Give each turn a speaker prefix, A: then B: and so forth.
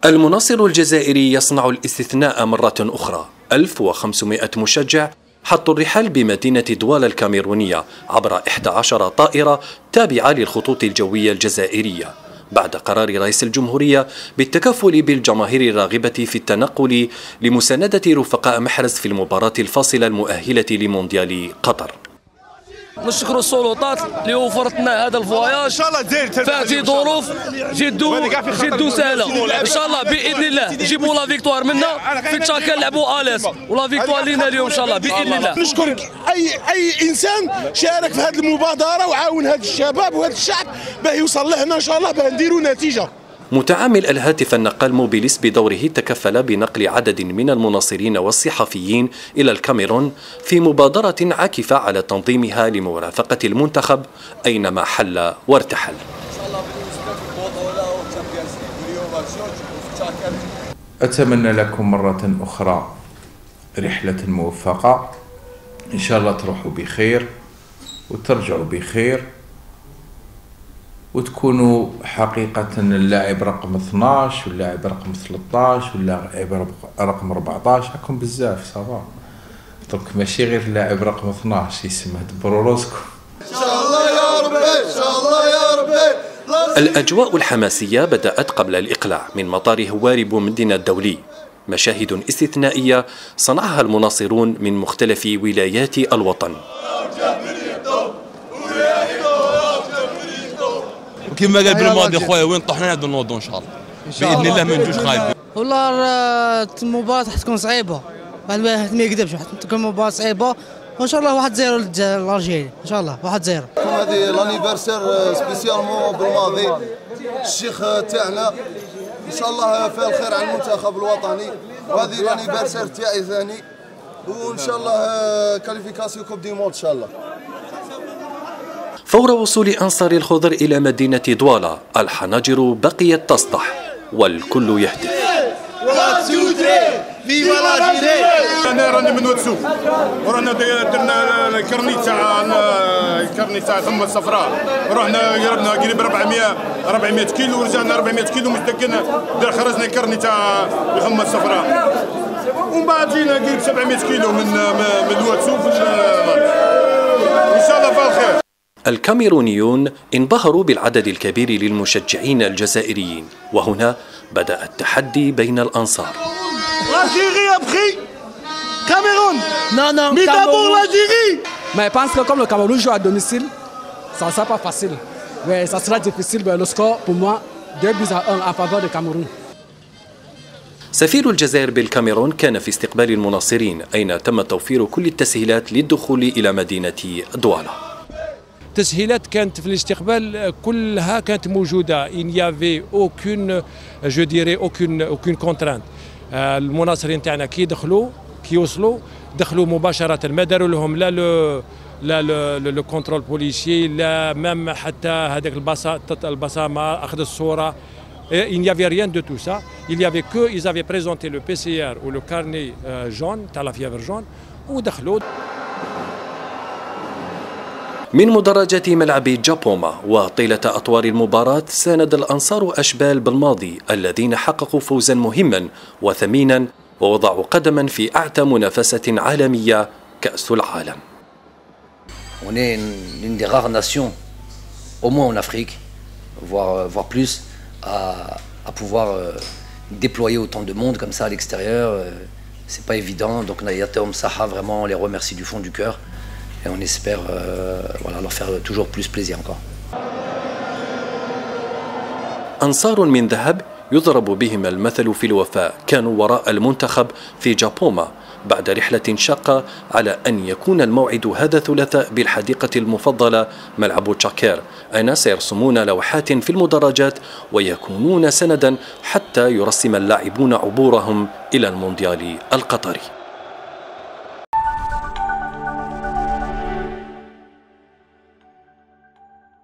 A: المناصر الجزائري يصنع الاستثناء مرة أخرى. 1500 مشجع حطوا الرحال بمدينة دوالا الكاميرونية عبر 11 طائرة تابعة للخطوط الجوية الجزائرية بعد قرار رئيس الجمهورية بالتكفل بالجماهير الراغبة في التنقل لمساندة رفقاء محرز في المباراة الفاصلة المؤهلة لمونديال قطر.
B: نشكر السلطات اللي وفرت لنا هذا الفواياج في ظروف جد سهله. ان شاء الله باذن الله نجيبوا لا فيكتوار منا في تشاكا نلعبوا اليس ولا فيكتوار لينا اليوم ان شاء الله باذن الله.
C: نشكر اي انسان شارك في هذه المبادره وعاون هذا الشباب وهذا الشعب باه يوصل لهنا ان شاء الله باه نديروا نتيجه.
A: متعامل الهاتف النقال موبيليس بدوره تكفل بنقل عدد من المناصرين والصحفيين إلى الكاميرون في مبادرة عاكفة على تنظيمها لمرافقة المنتخب أينما حل وارتحل.
D: أتمنى لكم مرة أخرى رحلة موفقة، إن شاء الله تروحوا بخير وترجعوا بخير وتكونوا حقيقة اللاعب رقم 12 واللاعب رقم 13 واللاعب رقم 14. راكم بزاف صافا دونك ماشي غير اللاعب رقم 12 يسمى دبروا راسكم.
E: ان شاء الله يا ربي، ان شاء الله يا ربي.
A: الأجواء الحماسية بدأت قبل الإقلاع من مطار هواري بومدينة الدولي. مشاهد استثنائية صنعها المناصرون من مختلف ولايات الوطن.
B: كما قال بالماضي خويا وين طحنا هذا نوضوا ان شاء الله باذن الله ما نجوش خايبين.
F: والله المباراة حتكون صعيبة، ما يكذبش، حتكون مباراة صعيبة وان شاء الله 1-0 للجزائر ان شاء الله 1-0.
E: هذه لانيفرسير سبيسيالمون بالماضي الشيخ تاعنا ان شاء الله فيها الخير على المنتخب الوطني، وهذه لانيفرسير تاعي ثاني وان شاء الله كاليفيكاسيون كوب دي موند ان شاء الله.
A: فور وصول أنصار الخضر إلى مدينة دوالا الحناجر بقيت تصدح والكل يهتف.
G: أنا راني من واتسوق ورانا درنا الكرني تاع الحمى الصفراء، رحنا قربنا قريب 400 كيلو ورجعنا 400 كيلو متكنا خرجنا الكرني تاع الحمى الصفراء ومن بعد جينا قريب 700 كيلو من واتسوق إن شاء الله في الخير.
A: الكاميرونيون انبهروا بالعدد الكبير للمشجعين الجزائريين، وهنا بدأ التحدي بين الأنصار.
C: L'Algérie a pris Cameroun.
F: Non,
C: mais d'abord l'Algérie.
H: Mais je pense que comme le Cameroun joue à domicile, ça ne sera pas facile. Mais ça sera difficile. Le score pour moi 2-1 en faveur du Cameroun.
A: سفير الجزائر بالكاميرون كان في استقبال المناصرين أين تم توفير كل التسهيلات للدخول إلى مدينة دوالا.
I: التسهيلات كانت في الاستقبال كلها كانت موجودة. il n'y avait aucune je dirais aucune contrainte. المناصرين تاعنا كي يوصلوا دخلوا مباشرة، ما داروا لهم لا لو كونترول بوليسيي لا مام حتى هذاك البصمة أخذ الصورة. Il n'y avait rien de tout ça. Il y avait que ils avaient présenté le PCR ou le carnet jaune تاع la fièvre jaune ودخلوا.
A: من مدرجات ملعب جابوما وطيلة أطوار المباراة ساند الأنصار أشبال بالماضي الذين حققوا فوزا مهما وثمينا ووضعوا قدما في أعتى منافسة عالمية كأس العالم.
J: On est l'une des rares nations, au moins en Afrique, voire plus, à pouvoir déployer autant de monde comme ça à l'extérieur. C'est pas évident, donc Nayatom Saha, vraiment on les remercie du fond du cœur. Et on espère leur faire toujours plus plaisir encore.
A: أنصار من ذهب يضرب بهم المثل في الوفاء كانوا وراء المنتخب في جابوما بعد رحلة شاقة على أن يكون الموعد هذا الثلاثاء بالحديقة المفضلة ملعب تشاكير أين سيرسمون لوحات في المدرجات ويكونون سندا حتى يرسم اللاعبون عبورهم إلى المونديال القطري.